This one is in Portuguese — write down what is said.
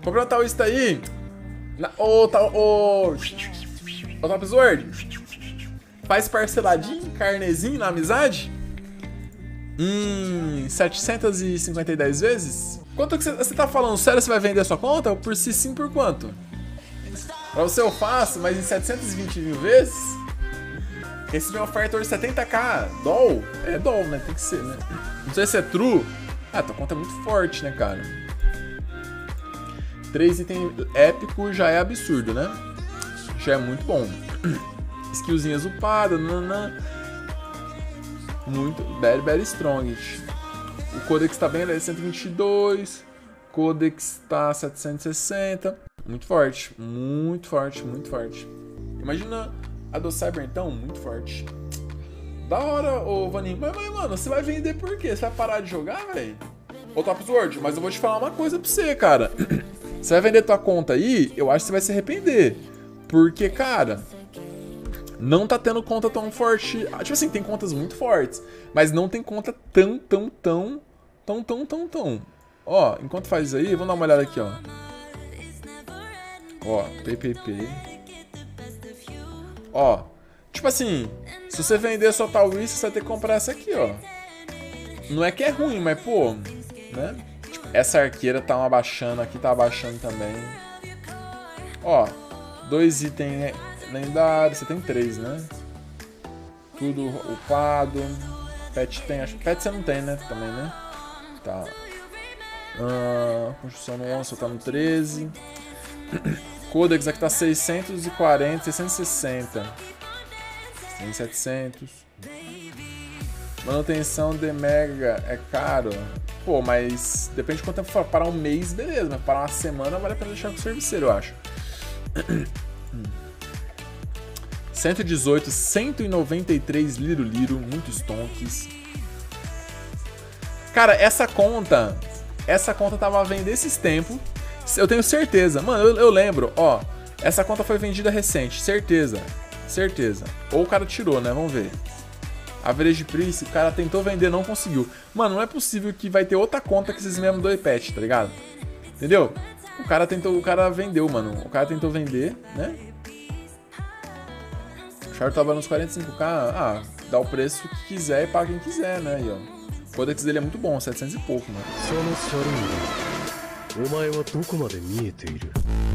Comprei uma Taoísta aí. Ô, Top Sword. Faz parceladinho, carnezinho na amizade. 750 vezes? Quanto que você tá falando? Sério, você vai vender a sua conta? Por si sim, por quanto? Pra você eu faço, mas em 720 mil vezes? Recebi uma oferta hoje 70k. Doll? É doll, né? Tem que ser, né? Não sei se é true. Ah, tua conta é muito forte, né, cara? 3 itens épico já é absurdo, né? Já é muito bom. Skillzinhas upada, nanã. Muito, very strong. O Codex tá bem, ele é 122. Codex tá 760. Muito forte, muito forte, muito forte. Imagina a do Cyber então, muito forte. Da hora, ô Vaninho. Mas, mano, você vai vender por quê? Você vai parar de jogar, velho? Ô Top Sword, mas eu vou te falar uma coisa pra você, cara. Você vai vender tua conta aí, eu acho que você vai se arrepender. Porque, cara, não tá tendo conta tão forte. Tipo assim, tem contas muito fortes, mas não tem conta tão. Ó, enquanto faz isso aí, vamos dar uma olhada aqui, ó. Ó, PPP. Ó, tipo assim, se você vender sua Taoísta, você vai ter que comprar essa aqui, ó. Não é que é ruim, mas, pô, né? Tipo, essa arqueira tá abaixando aqui, tá abaixando também. Ó, 2 itens lendários, você tem 3, né? Tudo upado. Pet tem, acho que pet você não tem, né? Também, né? Tá. Construção no 11, tá no 13. Codex aqui tá 640, 660. Tem 700. Manutenção de mega é caro. Pô, mas depende de quanto tempo for. Parar um mês, beleza. Mas parar uma semana vale a pena deixar com o serviceiro, eu acho. 118, 193 liro, muitos tonks. Cara, essa conta tava vendendo esses tempos. Eu tenho certeza. Mano, eu lembro, ó. Essa conta foi vendida recente, certeza. Ou o cara tirou, né? Vamos ver. Average price, o cara tentou vender, não conseguiu. Mano, não é possível que vai ter outra conta que esses mesmos dois pets, tá ligado? Entendeu? O cara vendeu, mano. O cara tentou vender, né? O Char tava nos 45k. Ah, dá o preço que quiser e paga quem quiser, né? Aí, ó. O codex dele é muito bom, 700 e pouco, mano.